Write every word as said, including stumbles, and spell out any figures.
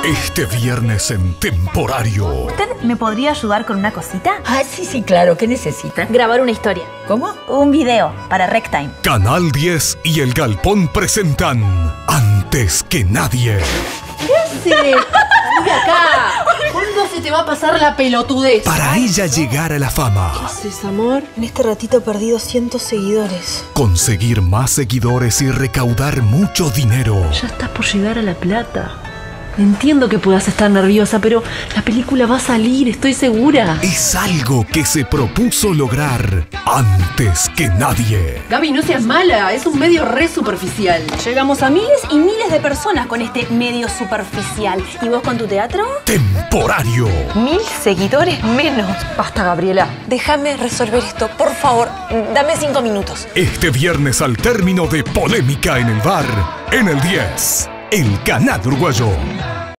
Este viernes en Temporario. ¿Usted me podría ayudar con una cosita? Ah, sí, sí, claro. ¿Qué necesita? Grabar una historia. ¿Cómo? Un video para Rectime. Canal diez y El Galpón presentan Antes que Nadie. ¿Qué haces? Salí de acá. ¿Cuándo se te va a pasar la pelotudez? Para ella llegar a la fama. ¿Qué haces, amor? En este ratito perdí doscientos seguidores. Conseguir más seguidores y recaudar mucho dinero. Ya estás por llegar a La Plata. Entiendo que puedas estar nerviosa, pero la película va a salir, estoy segura. Es algo que se propuso lograr antes que nadie. Gaby, no seas mala, es un medio re superficial. Llegamos a miles y miles de personas con este medio superficial. ¿Y vos con tu teatro? Temporario. Mil seguidores menos. Basta, Gabriela. Déjame resolver esto, por favor. Dame cinco minutos. Este viernes al término de Polémica en el Bar, en el diez, El Canal Uruguayo.